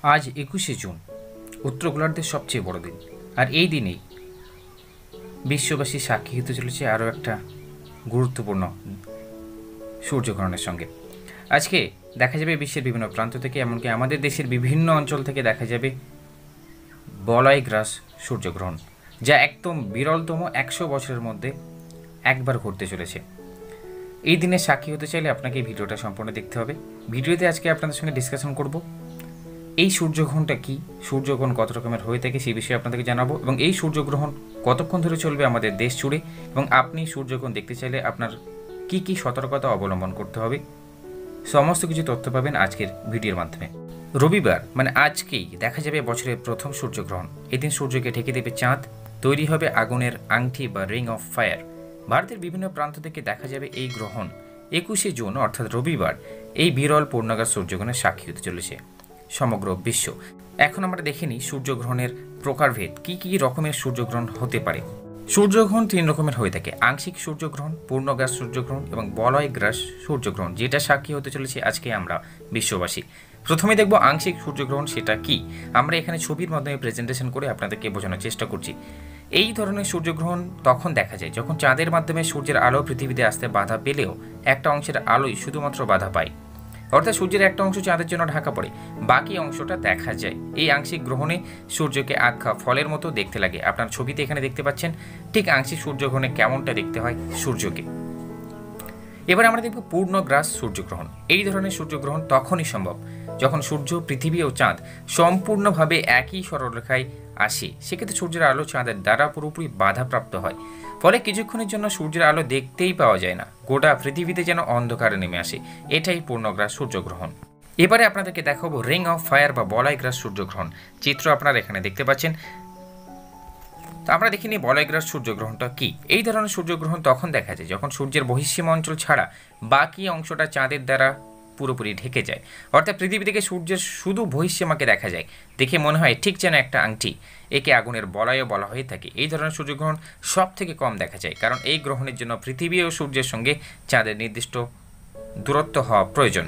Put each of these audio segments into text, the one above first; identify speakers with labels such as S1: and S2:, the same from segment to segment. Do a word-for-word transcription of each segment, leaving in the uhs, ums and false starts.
S1: আজ একুশে জুন, উত্তর গোলার্ধের সবচেয়ে বড় দিন। আর এই দিনেই বিশ্ববাসী সাক্ষী হতে চলেছে আরও একটা গুরুত্বপূর্ণ সূর্যগ্রহণের সঙ্গে। আজকে দেখা যাবে বিশ্বের বিভিন্ন প্রান্ত থেকে, এমনকি আমাদের দেশের বিভিন্ন অঞ্চল থেকে দেখা যাবে বলয়গ্রাস সূর্যগ্রহণ, যা একদম বিরলতম, একশো বছরের মধ্যে একবার ঘটতে চলেছে। এই দিনে সাক্ষী হতে চাইলে আপনাকে এই ভিডিওটা সম্পূর্ণ দেখতে হবে। ভিডিওতে আজকে আপনাদের সঙ্গে ডিসকাশন করব এই সূর্যগ্রহণটা কী, সূর্যগ্রহণ কত রকমের হয়ে থাকে সেই বিষয়ে আপনাদেরকে জানাবো, এবং এই সূর্যগ্রহণ কতক্ষণ ধরে চলবে আমাদের দেশ জুড়ে, এবং আপনি সূর্যগ্রহণ দেখতে চাইলে আপনার কী কী সতর্কতা অবলম্বন করতে হবে, সমস্ত কিছু তথ্য পাবেন আজকের ভিডিওর মাধ্যমে। রবিবার মানে আজকেই দেখা যাবে বছরের প্রথম সূর্যগ্রহণ। এদিন সূর্যকে ঢেকে দেবে চাঁদ, তৈরি হবে আগুনের আংটি বা রিং অফ ফায়ার। ভারতের বিভিন্ন প্রান্ত থেকে দেখা যাবে এই গ্রহণ। একুশে জুন অর্থাৎ রবিবার এই বিরল পূর্ণাকার সূর্যগ্রহণের সাক্ষী হতে চলেছে সমগ্র বিশ্ব। এখন আমরা দেখে নিই সূর্যগ্রহণের প্রকারভেদ, কী কী রকমের সূর্যগ্রহণ হতে পারে। সূর্যগ্রহণ তিন রকমের হয়ে থাকে: আংশিক সূর্যগ্রহণ, পূর্ণগ্রাস সূর্যগ্রহণ এবং বলয়গ্রাস সূর্যগ্রহণ, যেটা সাক্ষী হতে চলেছে আজকে আমরা বিশ্ববাসী। প্রথমে দেখব আংশিক সূর্যগ্রহণ সেটা কি। আমরা এখানে ছবির মাধ্যমে প্রেজেন্টেশন করে আপনাদেরকে বোঝানোর চেষ্টা করছি। এই ধরনের সূর্যগ্রহণ তখন দেখা যায় যখন চাঁদের মাধ্যমে সূর্যের আলো পৃথিবীতে আসতে বাধা পেলেও একটা অংশের আলোই শুধুমাত্র বাধা পায়, অর্থাৎ সূর্যের একটা অংশ চাঁদের জন্য ঢাকা পড়ে, বাকি অংশটা দেখা যায়। এই আংশিক গ্রহণে সূর্যকে আঁকা ফলের মতো দেখতে লাগে। আপনার ছবিতে এখানে দেখতে পাচ্ছেন ঠিক আংশিক সূর্যগ্রহণে কেমনটা দেখতে হয় সূর্যকে। এবার আমরা দেখব পূর্ণগ্রাস সূর্যগ্রহণ। এই ধরনের সূর্যগ্রহণ তখনই সম্ভব যখন সূর্য, পৃথিবী ও চাঁদ সম্পূর্ণভাবে একই সরলরেখায় আসে। সেক্ষেত্রে সূর্যের আলো চাঁদের দ্বারা পুরোপুরি বাধাপ্রাপ্ত হয়, ফলে কিছুক্ষণের জন্য সূর্যের আলো দেখতেই পাওয়া যায় না, গোটা পৃথিবীতে যেন অন্ধকারে নেমে আসে। এটাই পূর্ণগ্রাস সূর্যগ্রহণ। এবারে আপনাদেরকে দেখাবো রিং অফ ফায়ার বা বলয়গ্রাস সূর্যগ্রহণ। চিত্র আপনারা এখানে দেখতে পাচ্ছেন। তো আমরা দেখি নিই বলয়গ্রাস সূর্যগ্রহণটা কি। এই ধরনের সূর্যগ্রহণ তখন দেখা যায় যখন সূর্যের বহিঃসীমা অঞ্চল ছাড়া বাকি অংশটা চাঁদের দ্বারা পুরোপুরি ঢেকে যায়, অর্থাৎ পৃথিবী থেকে সূর্যের শুধু বহিঃসীমাকে দেখা যায়। দেখে মনে হয় ঠিক যেন একটা আংটি। একে আগুনের বলয়ও বলা হয়ে থাকে। এই ধরনের সূর্যগ্রহণ সব থেকে কম দেখা যায়, কারণ এই গ্রহণের জন্য পৃথিবী ও সূর্যের সঙ্গে চাঁদের নির্দিষ্ট দূরত্ব হওয়া প্রয়োজন।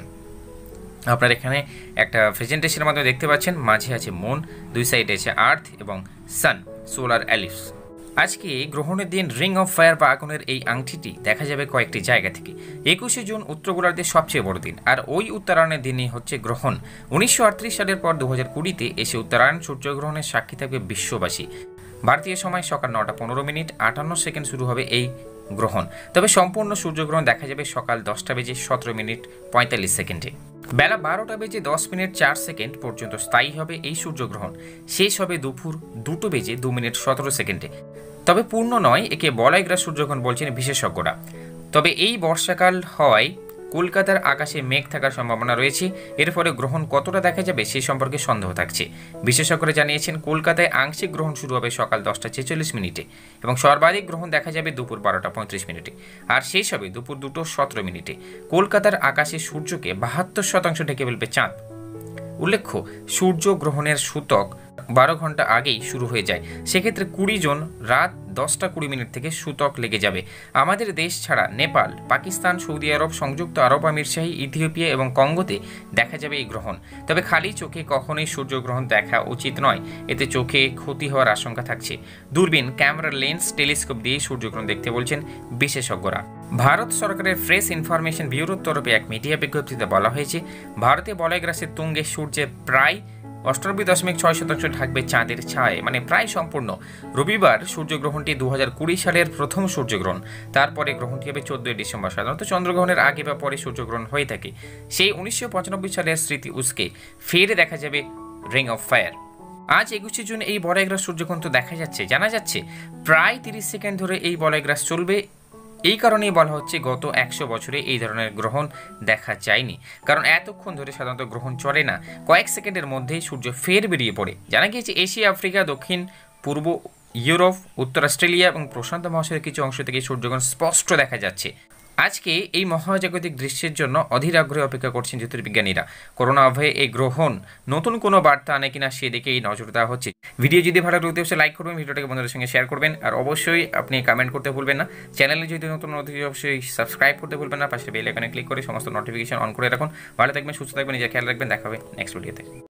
S1: আপনারা এখানে একটা প্রেজেন্টেশনের মাধ্যমে দেখতে পাচ্ছেন, মাঝে আছে মুন, দুই সাইডে আছে আর্থ এবং সান, সোলার এলিপস। আজকে গ্রহণের দিন রিং অফ ফায়ার বা আগুনের এই আংটিটি দেখা যাবে কয়েকটি জায়গা থেকে। একুশে জুন উত্তর গোলার্ধের সবচেয়ে বড় দিন, আর ওই উত্তরায়ণের দিনই হচ্ছে গ্রহণ। উনিশশো আটত্রিশ সালের পর দু হাজার কুড়িতে এসে উত্তরায়ণ সূর্যগ্রহণের সাক্ষী থাকবে বিশ্ববাসী। ভারতীয় সময় সকাল নটা পনেরো মিনিট আটান্ন সেকেন্ড শুরু হবে এই গ্রহণ। তবে সম্পূর্ণ সূর্যগ্রহণ দেখা যাবে সকাল দশটা বেজে সতেরো মিনিট পঁয়তাল্লিশ সেকেন্ডে। বেলা বারোটা বেজে দশ মিনিট চার সেকেন্ড পর্যন্ত স্থায়ী হবে এই সূর্যগ্রহণ। শেষ হবে দুপুর দুটো বেজে দু মিনিট সতেরো সেকেন্ডে। তবে পূর্ণ নয়, একে বলয়গ্রাস সূর্যগ্রহণ বলছেন বিশেষজ্ঞরা। তবে এই বর্ষাকাল হওয়ায় কলকাতার আকাশে মেঘ থাকার সম্ভাবনা রয়েছে। এর ফলে গ্রহণ কতটা দেখা যাবে সে সম্পর্কে সন্দেহ থাকছে। বিশেষজ্ঞরা জানিয়েছেন কলকাতায় আংশিক গ্রহণ শুরু হবে সকাল দশটা ছেচল্লিশ মিনিটে এবং সর্বাধিক গ্রহণ দেখা যাবে দুপুর বারোটা পঁয়ত্রিশ মিনিটে, আর শেষ হবে দুপুর দুটো সতেরো মিনিটে। কলকাতার আকাশে সূর্যকে বাহাত্তর শতাংশ ঢেকে ফেলবে চাঁদ। উল্লেখ্য, সূর্য গ্রহণের সূতক বারো ঘন্টা আগেই শুরু হয়ে যায়। সেক্ষেত্রে কুড়ি জন রাত দশটা কুড়ি মিনিট থেকে সূতক লেগে যাবে। আমাদের দেশ ছাড়া নেপাল, পাকিস্তান, সৌদি আরব, সংযুক্ত আরব আমিরশাহী, ইথিওপিয়া এবং কঙ্গোতে দেখা যাবে এই গ্রহণ। তবে খালি চোখে কখনোই সূর্যগ্রহণ দেখা উচিত নয়, এতে চোখে ক্ষতি হওয়ার আশঙ্কা থাকছে। দূরবীন, ক্যামেরা, লেন্স, টেলিস্কোপ দিয়ে সূর্যগ্রহণ দেখতে বলছেন বিশেষজ্ঞরা। ভারত সরকারের প্রেস ইনফরমেশন ব্যুরোর তরফে এক মিডিয়া বিজ্ঞপ্তিতে বলা হয়েছে, ভারতে বলয়গ্রাসের তুঙ্গে সূর্যে প্রায় অষ্টানব্বই দশমিক ছয় শতাংশ ঢাকবে চাঁদের ছায়, মানে প্রায় সম্পূর্ণ। রবিবার সূর্যগ্রহণটি দু হাজার কুড়ি সালের প্রথম সূর্যগ্রহণ। তারপরে গ্রহণটি হবে চোদ্দই ডিসেম্বর। সাধারণত চন্দ্রগ্রহণের আগে বা পরে সূর্যগ্রহণ হয়ে থাকে। সেই উনিশশো পঁচানব্বই সালের স্মৃতি উস্কে ফের দেখা যাবে রিং অফ ফায়ার। আজ একুশে জুন এই বলয়গ্রাস সূর্যগ্রহণ তো দেখা যাচ্ছে। জানা যাচ্ছে প্রায় তিরিশ সেকেন্ড ধরে এই বলয়গ্রাস চলবে। এই কারণেই বলা হচ্ছে গত একশো বছরে এই ধরনের গ্রহণ দেখা যায়নি, কারণ এতক্ষণ ধরে সাধারণত গ্রহণ চলে না। কয়েক সেকেন্ডের মধ্যেই সূর্য ফের বেরিয়ে পড়ে। জানা গিয়েছে এশিয়া, আফ্রিকা, দক্ষিণ পূর্ব ইউরোপ, উত্তর অস্ট্রেলিয়া এবং প্রশান্ত মহাসাগরের কিছু অংশ থেকে সূর্যগ্রহণ স্পষ্ট দেখা যাচ্ছে। আজকে এই মহাজাগতিক দৃশ্যের জন্য অধীর আগ্রহে অপেক্ষা করছেন জ্যোতির্বিজ্ঞানীরা। করোনা আবহে এই গ্রহণ নতুন কোনো বার্তা আনে কিনা সেদিকেই নজর দেওয়া হচ্ছে। ভিডিও যদি ভালো লাগলে অবশ্যই লাইক করবেন, ভিডিওটাকে বন্ধুদের সঙ্গে শেয়ার করবেন, আর অবশ্যই আপনি কমেন্ট করতে ভুলবেন না। চ্যানেলে যদি নতুন নতুন অবশ্যই সাবস্ক্রাইব করতে ভুলবেন না। পাশে বেল আইকনে ক্লিক করে সমস্ত নোটিফিকেশন অন করে রাখুন। ভালো থাকবেন, সুস্থ থাকবেন, নিজের খেয়াল রাখবেন। দেখা হবে নেক্সট ভিডিওতে।